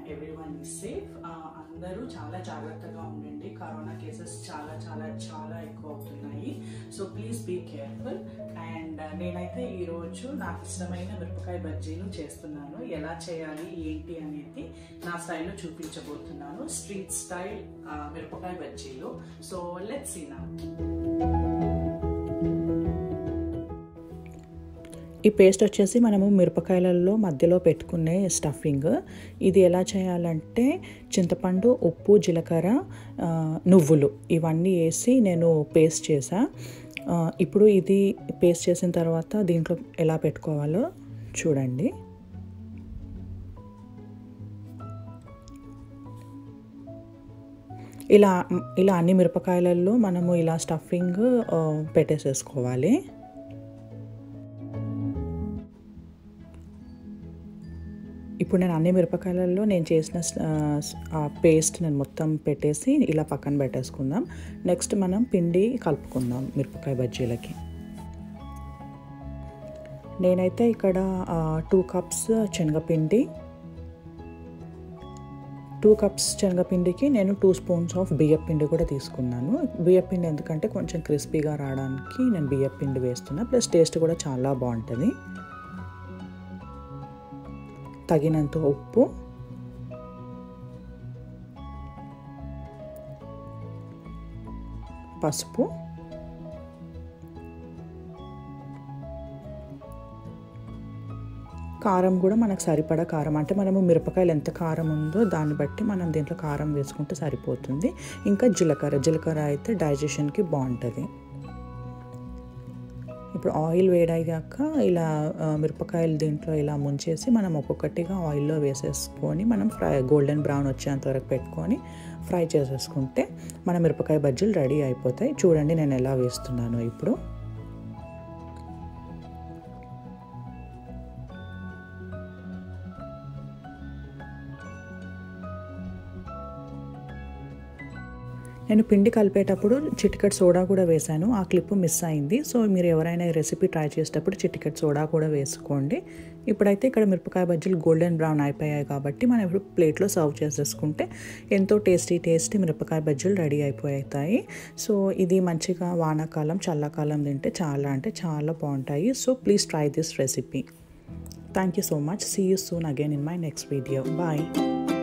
everyone is safe. అందరూ చాలా జాగ్రత్తగా ఉండండి. కరోనా కేసెస్ చాలా ఎక్కువ అవుతున్నాయి. So please be careful. And నేనైతే ఈరోజు నాకు ఇష్టమైన మిరపకాయ బజ్జీలు చేస్తున్నాను. ఎలా చేయాలి ఏంటి అనేది నా స్టైల్లో చూపించబోతున్నాను. స్ట్రీట్ స్టైల్ మిరపకాయ బజ్జీలు. So let's see now. ఈ పేస్ట్ వచ్చేసి మనము మిరపకాయలలో మధ్యలో పెట్టుకునే స్టఫింగ్. ఇది ఎలా చేయాలంటే చింతపండు, ఉప్పు, జీలకర్ర, నువ్వులు ఇవన్నీ వేసి నేను పేస్ట్ చేసా. ఇప్పుడు ఇది పేస్ట్ చేసిన తర్వాత దీంట్లో ఎలా పెట్టుకోవాలో చూడండి. ఇలా అన్ని మిరపకాయలలో మనము ఇలా స్టఫింగ్ పెట్టేసేసుకోవాలి. ఇప్పుడు నేను అన్ని మిరపకాయలలో నేను చేసిన పేస్ట్ నేను మొత్తం పెట్టేసి ఇలా పక్కన పెట్టేసుకుందాం. నెక్స్ట్ మనం పిండి కలుపుకుందాం మిరపకాయ బజ్జీలకి. నేనైతే ఇక్కడ 2 కప్స్ శనగపిండి, 2 కప్స్ శనగపిండికి నేను 2 స్పూన్స్ ఆఫ్ బియ్యపిండి కూడా తీసుకున్నాను. బియ్యపిండి ఎందుకంటే కొంచెం క్రిస్పీగా రావడానికి నేను బియ్యపిండి వేస్తున్నా. ప్లస్ టేస్ట్ కూడా చాలా బాగుంటుంది. తగినంత ఉప్పు, పసుపు, కారం కూడా మనకు సరిపడా కారం, అంటే మనము మిరపకాయలు ఎంత కారం ఉందో దాన్ని బట్టి మనం దీంట్లో కారం వేసుకుంటే సరిపోతుంది. ఇంకా జీలకర్ర అయితే డైజెషన్కి బాగుంటుంది. ఇప్పుడు ఆయిల్ వేడయ్యాక ఇలా మిరపకాయలు దీంట్లో ఇలా ముంచేసి మనం ఒక్కొక్కటిగా ఆయిల్లో వేసేసుకొని మనం గోల్డెన్ బ్రౌన్ వచ్చేంత వరకు పెట్టుకొని ఫ్రై చేసేసుకుంటే మన మిరపకాయ బజ్జీలు రెడీ అయిపోతాయి. చూడండి నేను ఎలా వేస్తున్నాను ఇప్పుడు. నేను పిండి కలిపేటప్పుడు చిటికెట్ సోడా కూడా వేశాను. ఆ క్లిప్ మిస్ అయింది. సో మీరు ఎవరైనా ఈ రెసిపీ ట్రై చేసేటప్పుడు చిటికెట్ సోడా కూడా వేసుకోండి. ఇప్పుడైతే ఇక్కడ మిరపకాయ బజ్జీలు గోల్డెన్ బ్రౌన్ అయిపోయాయి కాబట్టి మనం ఇప్పుడు ప్లేట్లో సర్వ్ చేసేసుకుంటే ఎంతో టేస్టీ మిరపకాయ బజ్జీలు రెడీ అయిపోతాయి. సో ఇది మంచిగా వానాకాలం, చల్లకాలం తింటే చాలా బాగుంటాయి. So please try this recipe. Thank you so much. See you soon again in my next video. Bye.